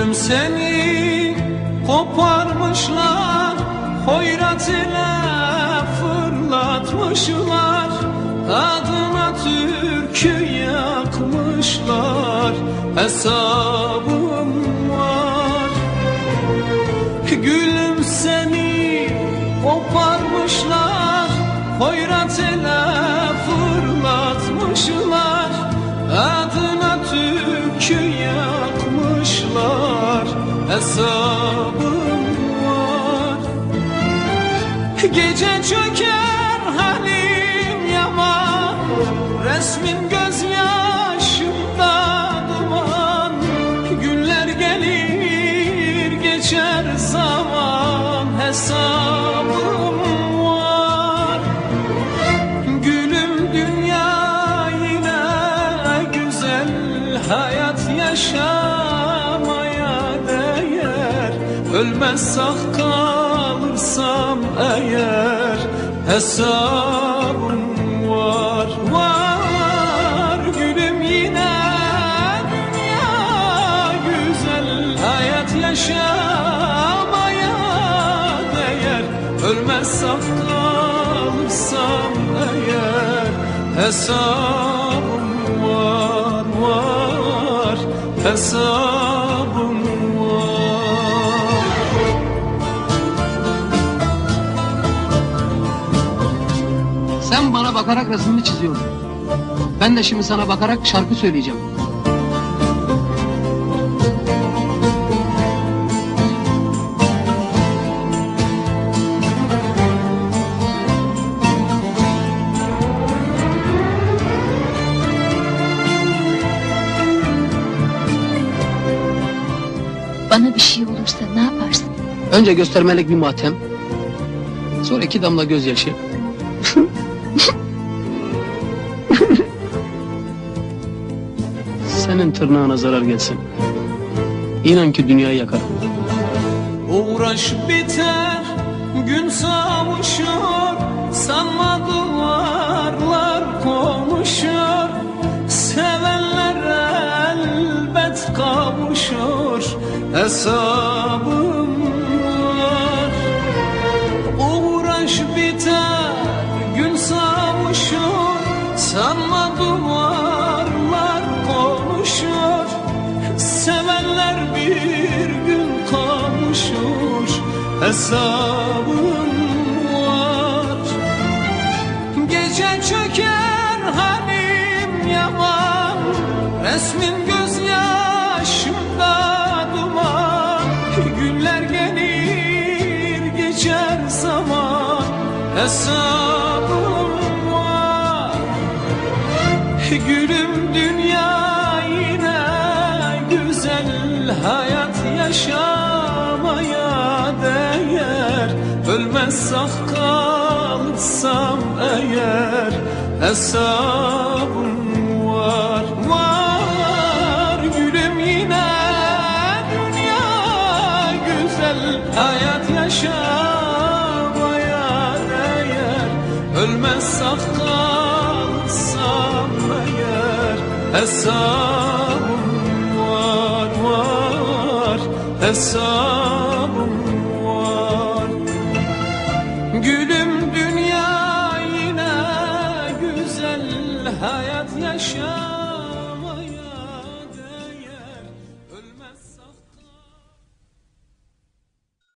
Gülüm seni koparmışlar, hoyrat ile fırlatmışlar, adına türkü yakmışlar, hesabım var. Gülüm seni koparmışlar, hoyrat ile fırlatmışlar, adına türkü yakmışlar, hesabım var. Gece çöker halim yaman, resmin gözyaşımda duman, günler gelir geçer zaman, hesabım var. Gülüm dünya yine güzel, hayat yaşamaya değer, ölmez sağ kalırsam eğer, hesabım var, var. Gülüm yine dünya güzel, hayat yaşamaya değer, ölmez sağ kalırsam eğer, hesabım var, var, hesabım var. Sen bana bakarak resmini çiziyordun. Ben de şimdi sana bakarak şarkı söyleyeceğim. Bana bir şey olursa ne yaparsın? Önce göstermelik bir matem, sonra 2 damla gözyaşı. Senin tırnağına zarar gelsin, İnan ki dünyayı yakarım. Uğraş biter, gün savuşur, sanma duvarlar konuşur, sevenler elbet kavuşur, hesabım var. Uğraş biter, gün savuşur, sanma duvarlar konuşur, sevenler bir gün kavuşur, hesabım var. Gece çöker halim yaman, resmin gözyaşımda duman, günler gelir geçer zaman, hesabım var. Gülüm dünya yine güzel, hayat yaşamaya değer, ölmez sağ kalırsam eğer, hesabım var, var. Gülüm yine dünya güzel, hayat yaşamaya değer, ölmez sağ kalırsam eğer, hesabım var, var, hesabım var. Gülüm dünya yine güzel, hayat yaşa.